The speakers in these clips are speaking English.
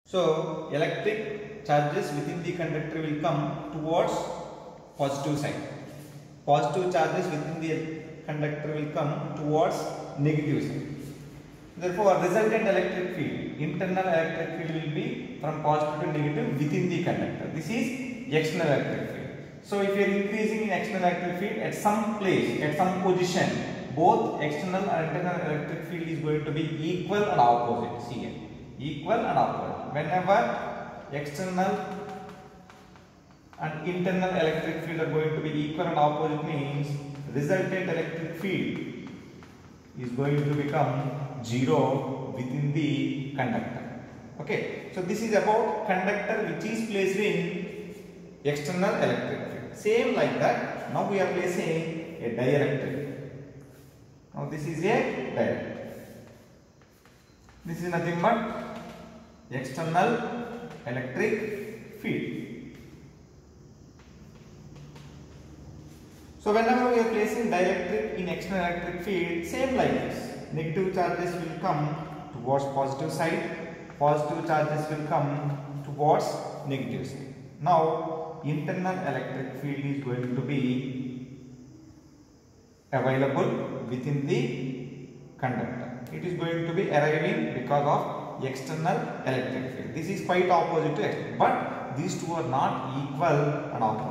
So electric charges within the conductor will come towards positive side. Positive charges within the conductor will come towards negative side. Therefore, resultant electric field, internal electric field will be from positive to negative within the conductor. This is external electric field. So if you are increasing in external electric field at some place, at some position, both external and internal electric field is going to be equal and opposite. See here, equal and opposite. Whenever external and internal electric field are going to be equal and opposite means resultant electric field is going to become 0 within the conductor. Okay, so this is about conductor which is placed in external electric field. Same like that, now we are placing a dielectric. Now this is a dielectric. This is nothing but external electric field. So whenever we are placing dielectric in external electric field, same like this. Negative charges will come towards positive side, positive charges will come towards negative side. Now internal electric field is going to be available within the conductor. It is going to be arriving because of external electric field. This is quite opposite to external, but these two are not equal and opposite.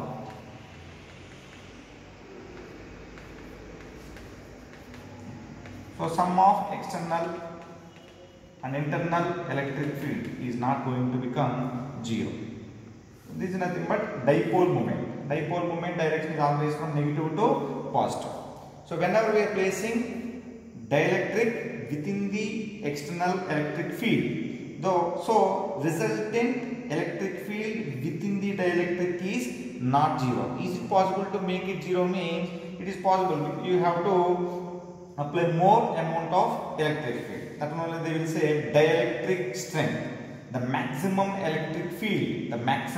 So sum of external and internal electric field is not going to become 0. This is nothing but dipole moment. Dipole moment direction is always from negative to positive. So whenever we are placing dielectric within the external electric field, so resultant electric field within the dielectric is not 0. Is it possible to make it 0 means it is possible. You have to apply more amount of electric field. That only they will say dielectric strength. The maximum electric field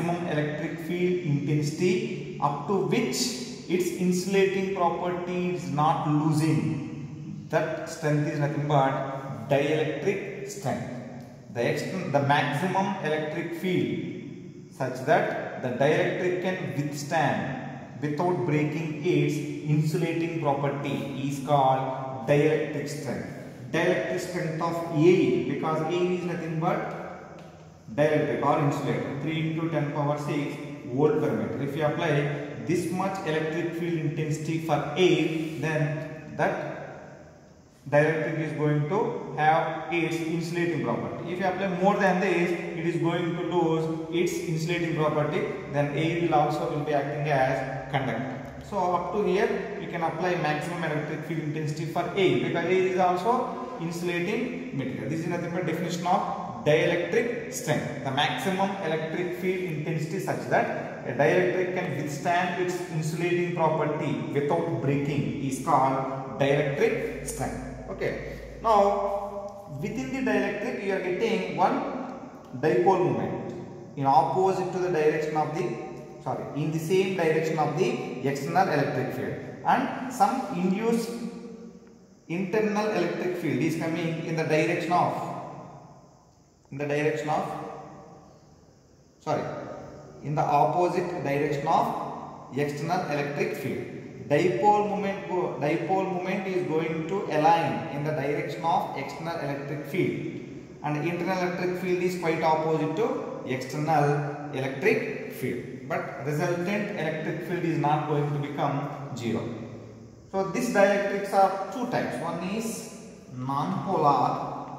intensity up to which its insulating property is not losing. That strength is nothing but dielectric strength. The maximum electric field such that the dielectric can withstand without breaking its insulating property is called dielectric strength. Dielectric strength of A, because A is nothing but dielectric or insulator, 3 into 10 power 6 volt per meter. If you apply this much electric field intensity for A, then that dielectric is going to have its insulating property. If you apply more than this, it is going to lose its insulating property. Then A will also be acting as conductor. So up to here, we can apply maximum electric field intensity for A, because A is also insulating material. This is nothing but definition of dielectric strength. The maximum electric field intensity such that a dielectric can withstand its insulating property without breaking is called dielectric strength. Okay. Now within the dielectric you are getting one dipole moment in opposite to the direction of the in the same direction of the external electric field, and some induced internal electric field is coming in the direction of in the opposite direction of external electric field. Dipole moment is going to align in the direction of external electric field, and internal electric field is quite opposite to external electric field. But resultant electric field is not going to become 0. So these dielectrics are two types. One is non-polar,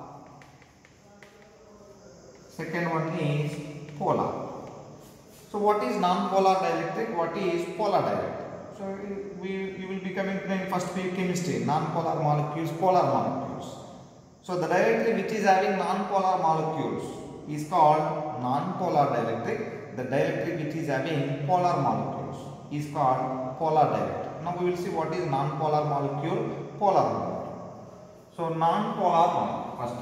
second one is polar. So what is non-polar dielectric? What is polar dielectric? So you will be coming to first week chemistry, non-polar molecules, polar molecules. So the dielectric which is having non-polar molecules is called non-polar dielectric. The dielectric which is having polar molecules is called polar dielectric. Now we will see what is non-polar molecule, polar molecule. So non-polar molecule first.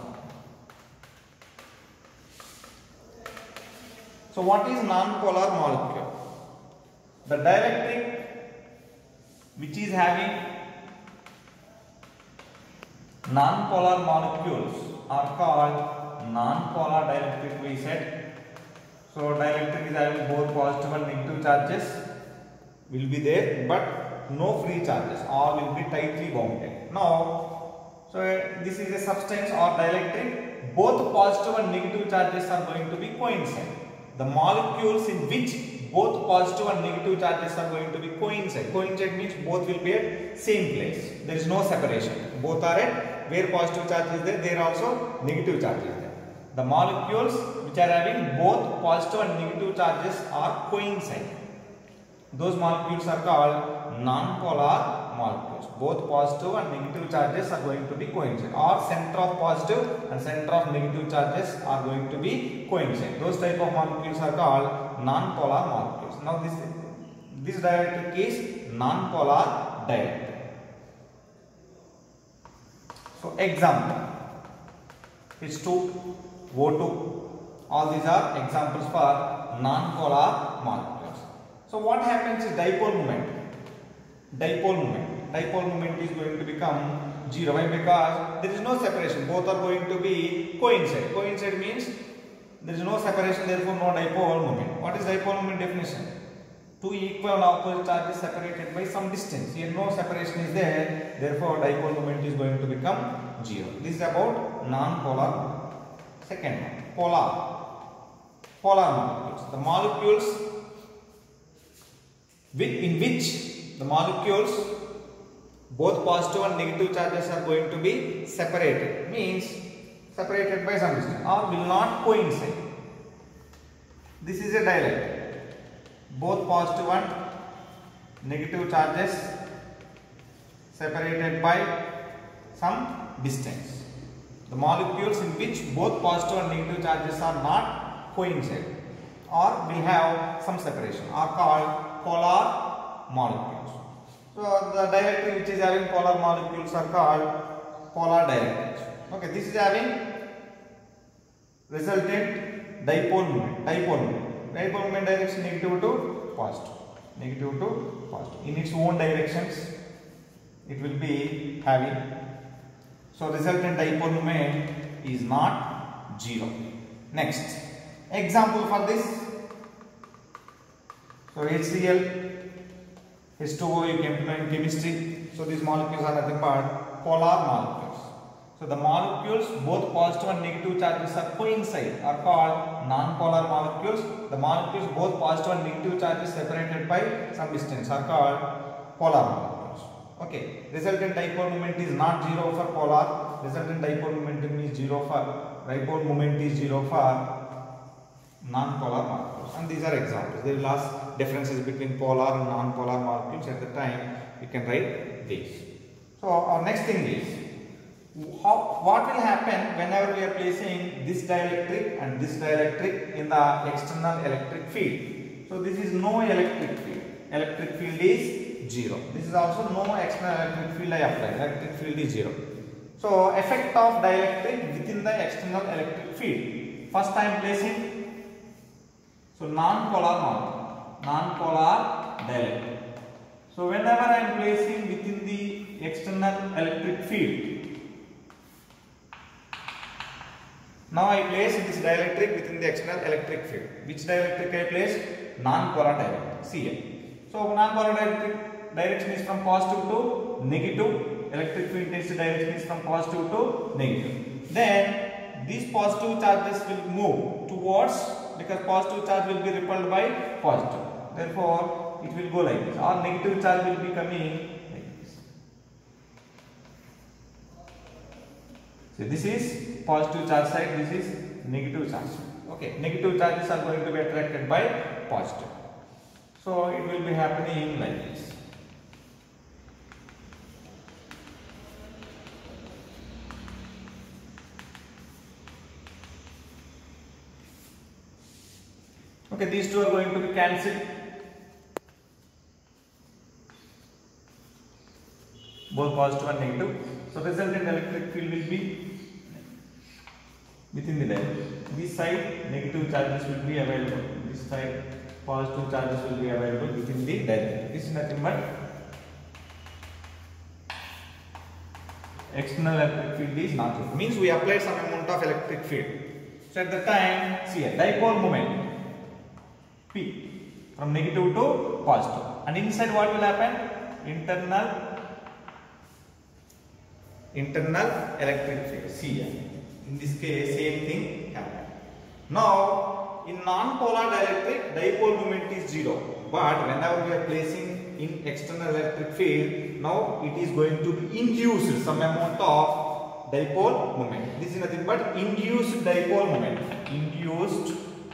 So what is non-polar molecule? The dielectric which is having non-polar molecules are called non-polar dielectric we said. So dielectric is having both positive and negative charges will be there, but no free charges, all will be tightly bounded. Now, so this is a substance or dielectric, both positive and negative charges are going to be coincide. The molecules in which both positive and negative charges are going to be coincide. Coincide means both will be at same place. There is no separation. Both are at where positive charge is there, there also negative charge is there. The molecules which are having both positive and negative charges are coincide. Those molecules are called non-polar molecules. Both positive and negative charges are going to be coincide, or center of positive and center of negative charges are going to be coincide. Those type of molecules are called non-polar molecules. Now this dielectric is non-polar dielectric. So example, H2, O2, all these are examples for non-polar molecules. So what happens is dipole moment. Dipole moment is going to become 0. Why? Because there is no separation. Both are going to be coincide. Coincide means there is no separation, therefore no dipole moment. What is dipole moment definition? Two equal and opposite charges separated by some distance. Here no separation is there, therefore dipole moment is going to become 0. This is about non-polar. Second one, polar molecules. The molecules in which the molecules both positive and negative charges are going to be separated, means separated by some distance or will not coincide. This is a dielectric. Both positive and negative charges separated by some distance. The molecules in which both positive and negative charges are not coincide or will have some separation are called polar molecules. So the dielectric which is having polar molecules are called polar dielectrics. Okay, this is having resultant dipole moment. Dipole moment direction negative to positive. Negative to positive. In its own directions it will be having. So resultant dipole moment is not 0. Next example for this. So HCl, H2O you came to know in chemistry. So these molecules are nothing but polar molecules. So the molecules both positive and negative charges are coincide are called non-polar molecules. The molecules both positive and negative charges separated by some distance are called polar molecules. Okay, resultant dipole moment is not 0 for polar. Resultant dipole momentum is 0 for dipole moment is 0 for non-polar molecules, and these are examples. They will ask differences between polar and non-polar molecules. At the time you can write these. So our next thing is what will happen whenever we are placing this dielectric and this dielectric in the external electric field. So this is no electric field. Electric field is 0. This is also no external electric field I apply. Electric field is 0. So effect of dielectric within the external electric field. First I am placing non-polar molecule, non-polar dielectric. So whenever I am placing within the external electric field, now I place this dielectric within the external electric field. Which dielectric I place? Non-polar dielectric, Cl. So non-polar dielectric direction is from positive to negative. Electric field intensity direction is from positive to negative. Then these positive charges will move towards, because positive charge will be repelled by positive. Therefore, it will go like this. Or negative charge will be coming like this. So this is positive charge side. This is negative charge. Okay, negative charges are going to be attracted by positive. So it will be happening like this. Okay, these two are going to be cancelled. Both positive and negative. So resultant electric field will be within the dielectric. This side negative charges will be available. This side positive charges will be available within the dielectric. This is nothing but external electric field is not 0. Means we applied some amount of electric field. So at the time, see a dipole moment P from negative to positive, and inside what will happen? Internal electric field. See here. In this case, same thing happen. Now, in non-polar dielectric, dipole moment is 0. But whenever we are placing in external electric field, now it is going to be induced some amount of dipole moment. This is nothing but induced dipole moment. Induced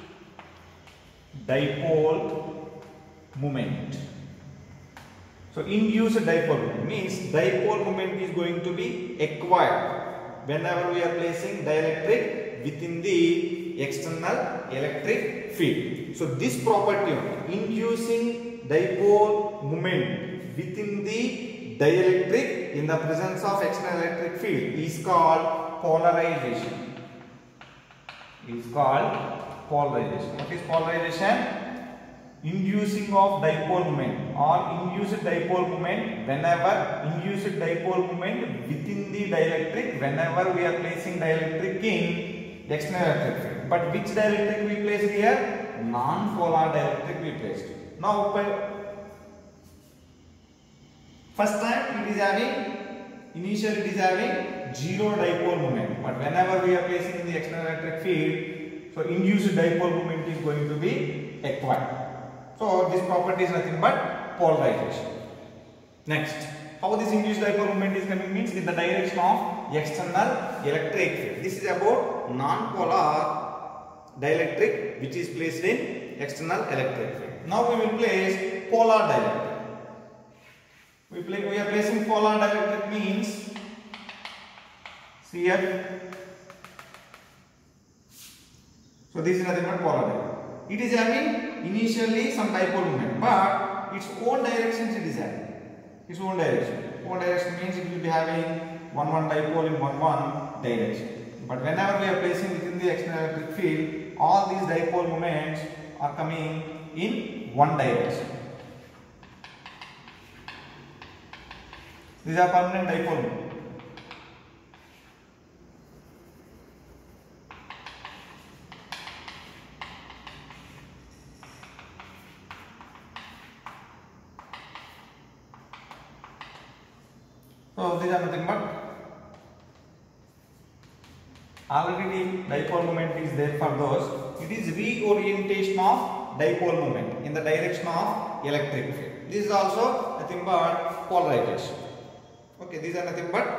dipole moment. So induced dipole moment means dipole moment is going to be acquired whenever we are placing dielectric within the external electric field. So this property of inducing dipole moment within the dielectric in the presence of external electric field is called polarization. Is called polarization. What is polarization? Inducing of dipole moment or induced dipole moment within the dielectric whenever we are placing dielectric in external electric field. But which dielectric we placed here? Non-polar dielectric we placed. Now first time it is having, initially it is having 0 dipole moment, but whenever we are placing in the external electric field, so induced dipole moment is going to be acquired. So this property is nothing but polarization. Next, how this induced dipole moment is coming means in the direction of external electric field. This is about non-polar dielectric which is placed in external electric field. Now we will place polar dielectric. We are placing polar dielectric means, see here. So this is nothing but polar dielectric. It is having initially some dipole moment, but its own directions it is having. Its own direction. Own direction means it will be having one dipole in one direction. But whenever we are placing within the external electric field, all these dipole moments are coming in one direction. These are permanent dipole moments. So these are nothing but already dipole moment is there for those. It is reorientation of dipole moment in the direction of electric field. This is also nothing but polarization. Okay, these are nothing but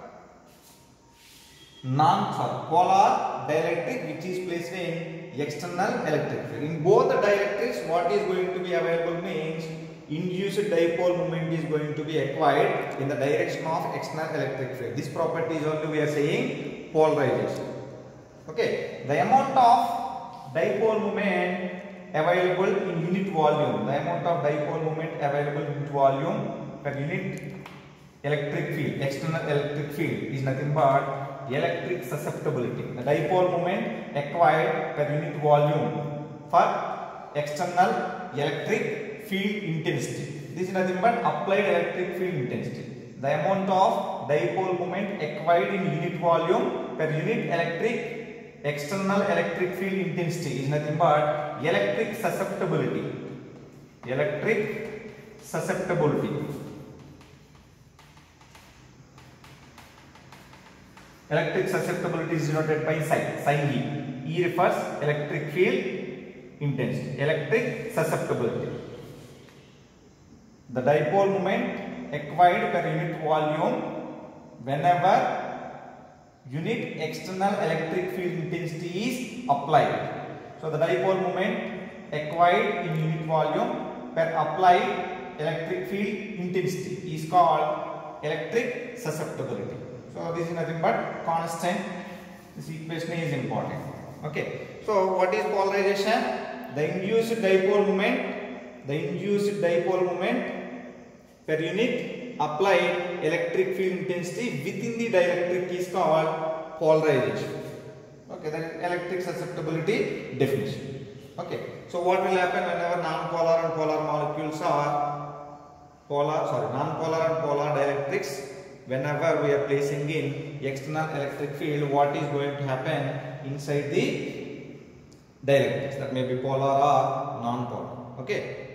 polar dielectric which is placed in external electric field. In both the dielectrics, what is going to be available means induced dipole moment is going to be acquired in the direction of external electric field. This property is only we are saying polarization. Okay, the amount of dipole moment available in unit volume, the amount of dipole moment available in unit volume per unit electric field, external electric field is nothing but electric susceptibility. The dipole moment acquired per unit volume for external electric field intensity. This is nothing but applied electric field intensity. The amount of dipole moment acquired in unit volume per unit external electric field intensity is nothing but electric susceptibility. Electric susceptibility. Electric susceptibility is denoted by sign E. E refers electric field intensity. Electric susceptibility. The dipole moment acquired per unit volume whenever unit external electric field intensity is applied. So the dipole moment acquired in unit volume per applied electric field intensity is called electric susceptibility. So this is nothing but constant. This equation is important. Okay. So what is polarization? The induced dipole moment per unit applied electric field intensity within the dielectric is called polarization. Okay, that is electric susceptibility definition. Okay, so what will happen whenever non-polar and polar molecules are non-polar and polar dielectrics, whenever we are placing in external electric field, what is going to happen? inside the dielectrics, that may be polar or non-polar. Okay.